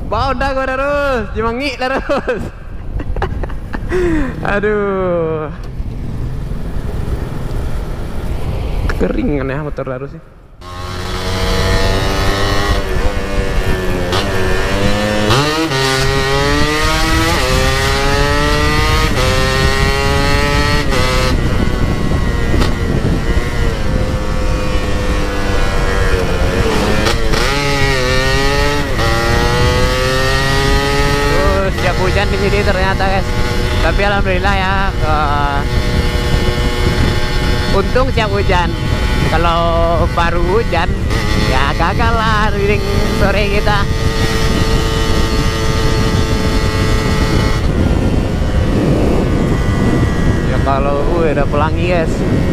Bau dah gua terus, jemangi terus. Aduh. Kering kan ya motor terus sih. Hujan di sini ternyata guys, tapi alhamdulillah ya, untung siap hujan. Kalau baru hujan ya gagal lah reading sore kita. Ya kalau udah pelangi guys,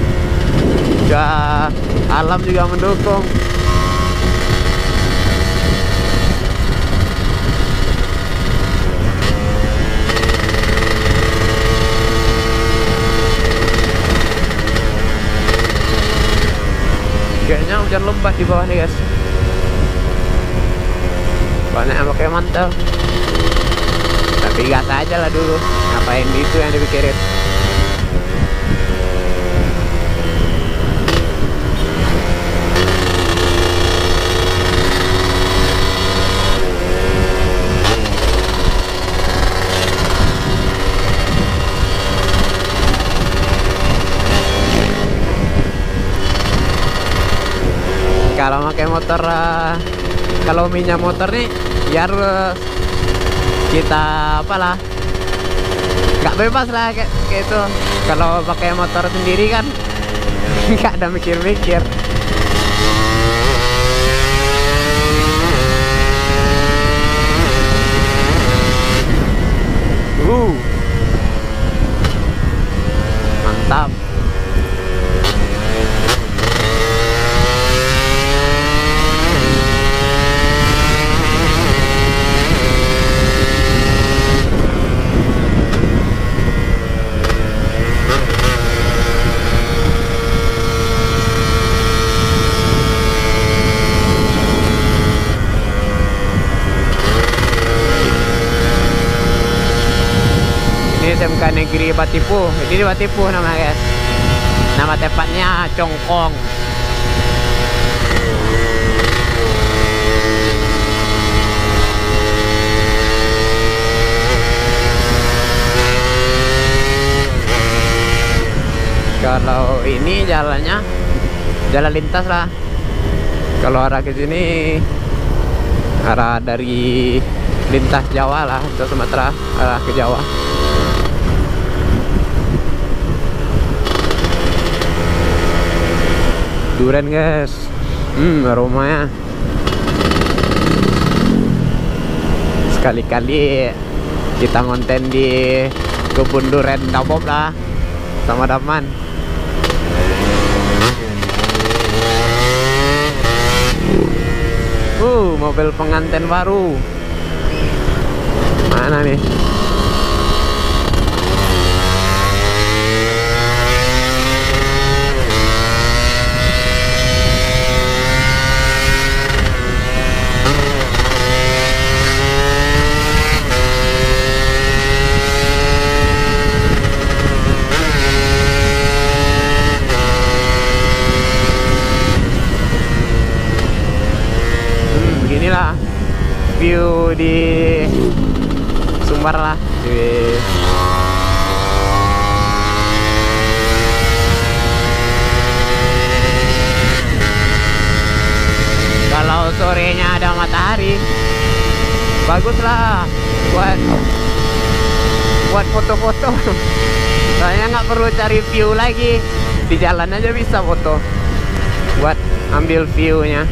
udah alam juga mendukung. Kayaknya hujan lebat di bawah nih guys. Banyak yang pakai mantel. Tapi gas aja lah dulu. Ngapain itu yang dipikirin. Kalau pakai motor, kalau minyak motor nih biar kita apalah, nggak bebas lah kayak itu. Kalau pakai motor sendiri kan nggak ada mikir-mikir. Mantap. SMK Negeri Batipuh. Ini di Batipuh namanya guys. Nama tepatnya Congkong. Kalau ini jalannya jalan lintas lah. Kalau arah ke sini arah dari lintas Jawa lah ke Sumatera, arah ke Jawa. Durian guys, aromanya. Sekali-kali kita ngonten di kebun durian Dabob lah sama Daman. Mobil pengantin baru. Mana nih? Beginilah view di Sumbar lah. Kalau sorenya ada matahari, bagus lah buat foto-foto. Soalnya nggak perlu cari view lagi, di jalan aja bisa foto buat ambil view-nya.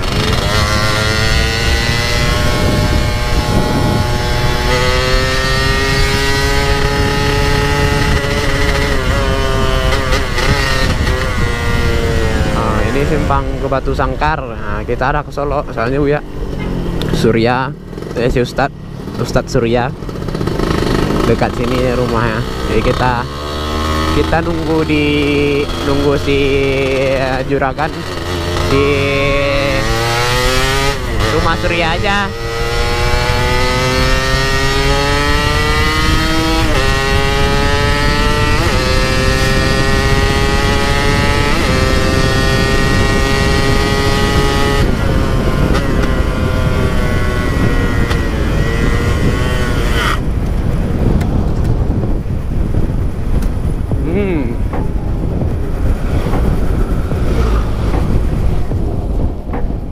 Ini simpang ke Batu Sangkar. Nah, kita arah ke Solo. Soalnya Buya Surya, si Ustadz Surya dekat sini rumahnya. Jadi kita nunggu si Juragan di rumah Surya aja.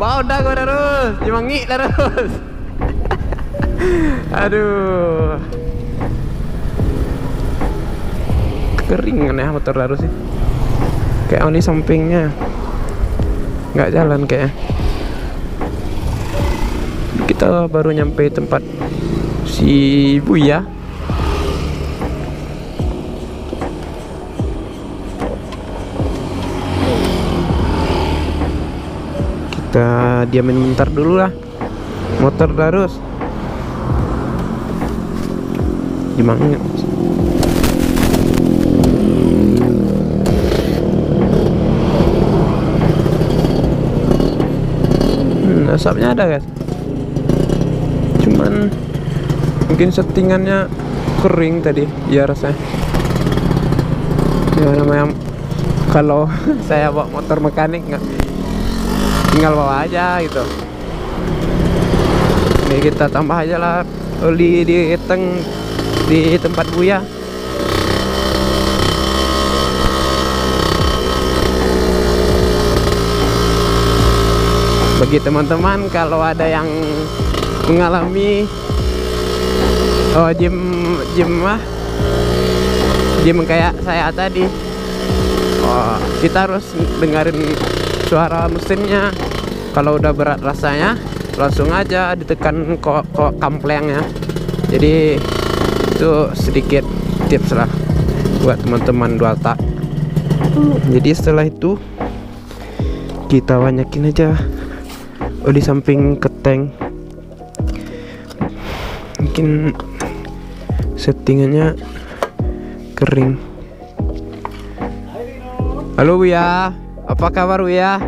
Oh udah gue terus, Cimangi terus. Aduh, kering kan ya motor terus sih. Kayak oli sampingnya nggak jalan kayaknya. Kita baru nyampe tempat si Buya. Kita diamin bentar dulu lah. Motor terus gimana? Asapnya ada guys, cuman mungkin settingannya kering tadi ya rasanya. Ya namanya kalau saya bawa motor mekanik nggak tinggal bawa aja gitu. Ini kita tambah aja lah oli di tempat Buya. Bagi teman-teman kalau ada yang mengalami gym kayak saya tadi, kita harus dengerin suara mesinnya. Kalau udah berat rasanya langsung aja ditekan kok kamplengnya. Jadi itu sedikit tips lah buat teman-teman dual tak. Jadi setelah itu kita banyakin aja oli samping ke tank. Mungkin settingannya kering. Halo Buya, apa kabar Buya?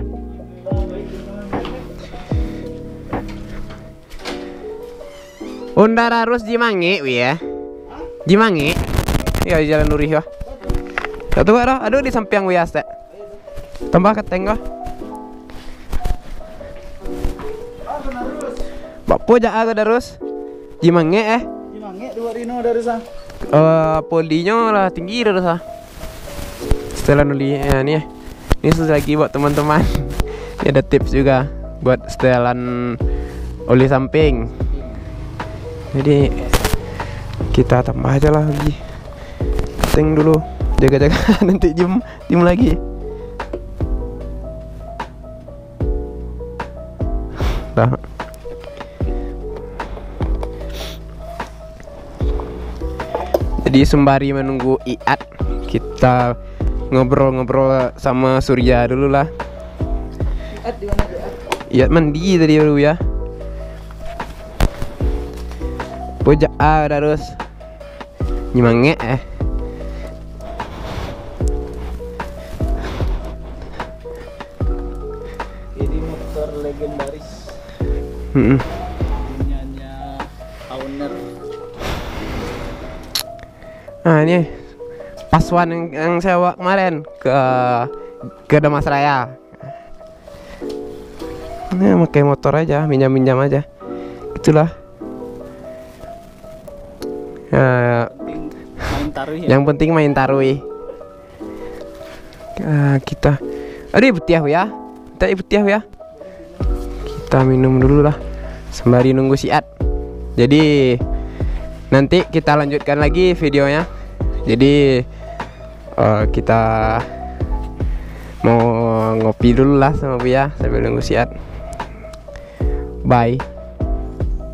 Undar harus Cimangi Buya. Cimangi. Ya jalan Nurih ya. Satu aduh di samping Buya Ste. Tambah ke tank kah? Bapak jaga terus. Cimangi Cimangi 2 Rino dari sana. Polinya lah tinggi terus ah. Setelan oli ya nih. Ini lagi buat teman-teman. Ini ada tips juga buat setelan oli samping. Jadi kita tambah aja lah lagi. Tank dulu. Jaga-jaga nanti jam lagi. Dah. Jadi sembari menunggu Iat, kita ngobrol-ngobrol sama Surya dulu lah. Iat di mana Iat? Iat mandi tadi baru ya. Pojak terus. Nyemange Ini motor legendaris. Punyanya owner. Nah ini Paswan yang saya bawa kemarin ke Damas Raya. Ini pakai motor aja, minjam aja. Itulah. Main taruh ya. Yang penting main tarui. Kita aduh putih ya. Kita putih ya. Kita minum dulu lah sembari nunggu Siat. Jadi nanti kita lanjutkan lagi videonya. Jadi kita mau ngopi dulu lah sama Buya sambil nunggu Siat. Bye.